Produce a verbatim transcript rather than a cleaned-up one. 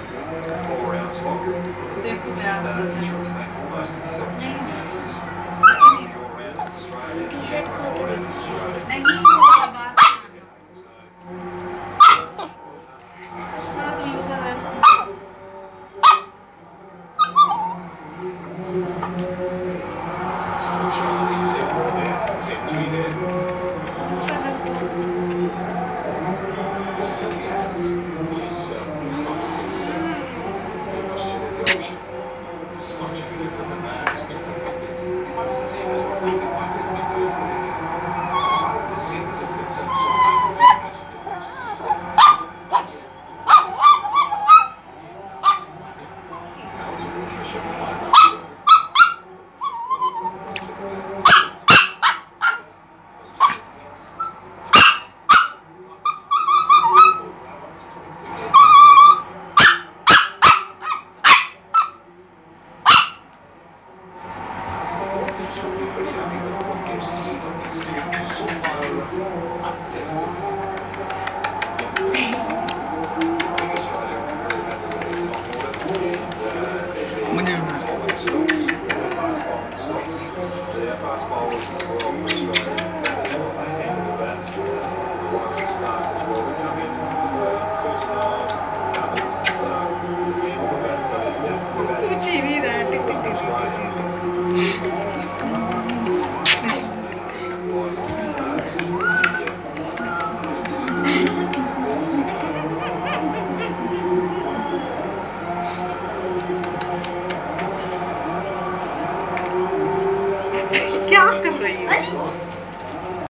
देखो मैं आ T shirt खोल के देख। नहीं थोड़ा बात थोड़ा धीरे से कुछ ही नहीं रहा टिक टिक टिक क्या कर रही हो?